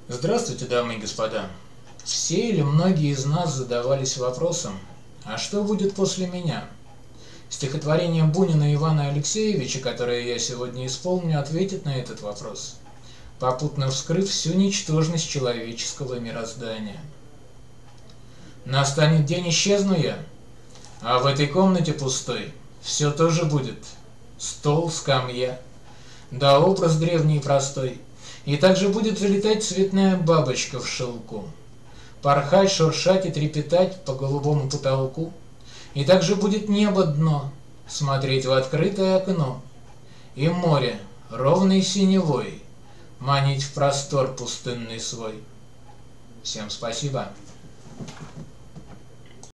Здравствуйте, дамы и господа. Все или многие из нас задавались вопросом, а что будет после меня? Стихотворение Бунина Ивана Алексеевича, которое я сегодня исполню, ответит на этот вопрос, попутно вскрыв всю ничтожность человеческого мироздания. Настанет день, исчезну я, а в этой комнате пустой все тоже будет. Стол, скамья, да образ древний и простой. И также будет залетать цветная бабочка в шелку, порхать, шуршать и трепетать по голубому потолку. И также будет небо дно, смотреть в открытое окно, и море, ровной синевой, манить в простор пустынный свой. Всем спасибо.